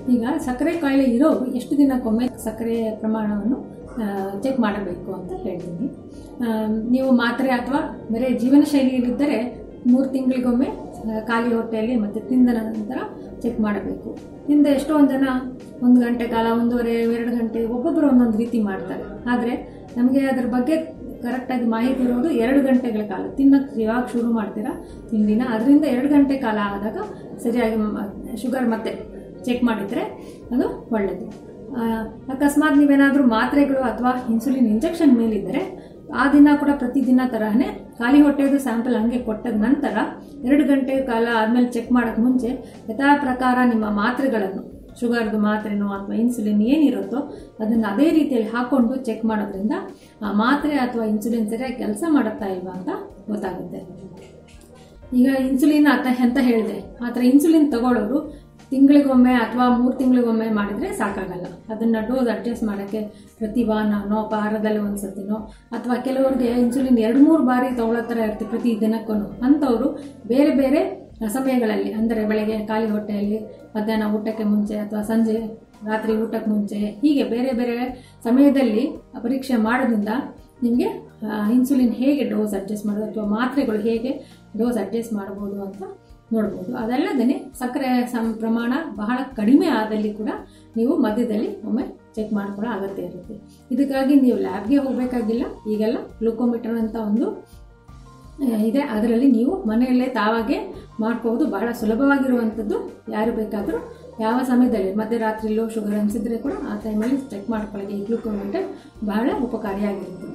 ಈಗ ಸಕ್ಕರೆ ಕಾಯಿಲೆ ಇರೋರು ಎಷ್ಟು ದಿನಕ್ಕೊಮ್ಮೆ ಸಕ್ಕರೆ ಪ್ರಮಾಣವನ್ನು ಚೆಕ್ ಮಾಡಬೇಕು ಅಂತ ಹೇಳ್ತೀನಿ. ನೀವು ಮಾತ್ರೆ ಅಥವಾ ಬೇರೆ ಜೀವನ ಶೈಲಿಯಲ್ಲಿದ್ದರೆ 3 ತಿಂಗಳಿಗೊಮ್ಮೆ ಖಾಲಿ ಹೊಟ್ಟೆಯಲ್ಲಿ ಮತ್ತು ತಿಂದ ನಂತರ ಚೆಕ್ ಮಾಡಬೇಕು. ತಿಂದ ಎಷ್ಟೊಂದು ಜನ 1 ಗಂಟೆ ಕಾಲ, 1.5-2 ಗಂಟೆ, ಒಬ್ಬೊಬ್ಬರು ಒಂದೊಂದು ರೀತಿ ಮಾಡ್ತಾರೆ. ಆದರೆ ನಮಗೆ ಅದರ ಬಗ್ಗೆ ಕರೆಕ್ಟಾಗಿ ಮಾಹಿತಿ ಇರೋದು 2 ಗಂಟೆಗಳ ಕಾಲ. ತಿನ್ನೋಕ್ಕೆ ಯಾವಾಗ ಶುರು ಮಾಡ್ತೀರಾ ತಿಂಡಿನ, ಅದರಿಂದ 2 ಗಂಟೆ ಕಾಲ ಆದಾಗ ಸರಿಯಾಗಿ ಶುಗರ್ ಮತ್ತೆ ಚೆಕ್ ಮಾಡಿದರೆ ಅದು ಒಳ್ಳೆಯದು. ಅಕಸ್ಮಾತ್ ನೀವೇನಾದರೂ ಮಾತ್ರೆಗಳು ಅಥವಾ ಇನ್ಸುಲಿನ್ ಇಂಜೆಕ್ಷನ್ ಮೇಲಿದ್ದರೆ ಆ ದಿನ ಕೂಡ ಪ್ರತಿದಿನ ತರಹನೇ ಖಾಲಿ ಹೊಟ್ಟೆದು ಸ್ಯಾಂಪಲ್ ಹಂಗೆ ಕೊಟ್ಟದ ನಂತರ 2 ಗಂಟೆ ಕಾಲ ಆದಮೇಲೆ ಚೆಕ್ ಮಾಡೋಕ್ಕೆ ಮುಂಚೆ ಯಥಾ ಪ್ರಕಾರ ನಿಮ್ಮ ಮಾತ್ರೆಗಳನ್ನು, ಶುಗರ್ದು ಮಾತ್ರೆನೋ ಅಥವಾ ಇನ್ಸುಲಿನ್ ಏನಿರುತ್ತೋ ಅದನ್ನು ಅದೇ ರೀತಿಯಲ್ಲಿ ಹಾಕ್ಕೊಂಡು ಚೆಕ್ ಮಾಡೋದ್ರಿಂದ ಆ ಮಾತ್ರೆ ಅಥವಾ ಇನ್ಸುಲಿನ್ ಸರಿಯಾಗಿ ಕೆಲಸ ಮಾಡುತ್ತಾ ಇಲ್ವಾ ಅಂತ ಗೊತ್ತಾಗುತ್ತೆ. ಈಗ ಇನ್ಸುಲಿನ್ ಅಂತ ಹೇಳಿದೆ, ಆ ಥರ ಇನ್ಸುಲಿನ್ ತಗೊಳ್ಳೋರು ತಿಂಗಳಿಗೊಮ್ಮೆ ಅಥವಾ 3 ತಿಂಗಳಿಗೊಮ್ಮೆ ಮಾಡಿದರೆ ಸಾಕಾಗಲ್ಲ. ಅದನ್ನು ಡೋಸ್ ಅಡ್ಜಸ್ಟ್ ಮಾಡೋಕ್ಕೆ ಪ್ರತಿ ವಾರನೋ ವಾರದಲ್ಲಿ ಒಂದು ಸತಿನೋ ಅಥವಾ ಕೆಲವ್ರಿಗೆ ಇನ್ಸುಲಿನ್ 2-3 ಬಾರಿ ತಗೊಳ್ಳೋ ಥರ ಇರ್ತೀವಿ ಪ್ರತಿ ದಿನಕ್ಕೂ. ಅಂಥವರು ಬೇರೆ ಬೇರೆ ಸಮಯಗಳಲ್ಲಿ, ಅಂದರೆ ಬೆಳಗ್ಗೆ ಖಾಲಿ ಹೊಟ್ಟೆಯಲ್ಲಿ, ಮಧ್ಯಾಹ್ನ ಊಟಕ್ಕೆ ಮುಂಚೆ ಅಥವಾ ಸಂಜೆ ರಾತ್ರಿ ಊಟಕ್ಕೆ ಮುಂಚೆ, ಹೀಗೆ ಬೇರೆ ಬೇರೆ ಸಮಯದಲ್ಲಿ ಪರೀಕ್ಷೆ ಮಾಡೋದ್ರಿಂದ ನಿಮಗೆ ಇನ್ಸುಲಿನ್ ಹೇಗೆ ಡೋಸ್ ಅಡ್ಜಸ್ಟ್ ಮಾಡೋದು ಅಥವಾ ಮಾತ್ರೆಗಳು ಹೇಗೆ ಡೋಸ್ ಅಡ್ಜಸ್ಟ್ ಮಾಡ್ಬೋದು ಅಂತ ನೋಡ್ಬೋದು. ಅದಲ್ಲದೇ ಸಕ್ಕರೆ ಪ್ರಮಾಣ ಬಹಳ ಕಡಿಮೆ ಆದಲ್ಲಿ ಕೂಡ ನೀವು ಮಧ್ಯದಲ್ಲಿ ಒಮ್ಮೆ ಚೆಕ್ ಮಾಡ್ಕೊಳ್ಳೋ ಅಗತ್ಯ ಇರುತ್ತೆ. ಇದಕ್ಕಾಗಿ ನೀವು ಲ್ಯಾಬ್ಗೆ ಹೋಗಬೇಕಾಗಿಲ್ಲ. ಈಗೆಲ್ಲ ಗ್ಲೂಕೋಮೀಟರ್ ಅಂತ ಒಂದು ಇದೆ, ಅದರಲ್ಲಿ ನೀವು ಮನೆಯಲ್ಲೇ ತಾವಾಗೆ ಮಾಡ್ಕೋಬೋದು. ಬಹಳ ಸುಲಭವಾಗಿರುವಂಥದ್ದು. ಯಾರು ಬೇಕಾದರೂ ಯಾವ ಸಮಯದಲ್ಲಿ, ಮಧ್ಯರಾತ್ರಿಯಲ್ಲೂ ಶುಗರ್ ಅನಿಸಿದ್ರೆ ಕೂಡ ಆ ಟೈಮಲ್ಲಿ ಚೆಕ್ ಮಾಡ್ಕೊಳ್ಳೋಕೆ ಈ ಗ್ಲೂಕೋಮೀಟರ್ ಬಹಳ ಉಪಕಾರಿಯಾಗಿರುತ್ತೆ.